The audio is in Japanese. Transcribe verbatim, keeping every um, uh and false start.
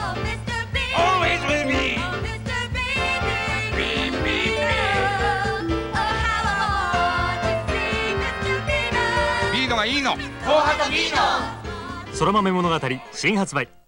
Always with me. Beep, beep, beep. ビーノがいいの。後半のビーノ。 そら豆物語新発売。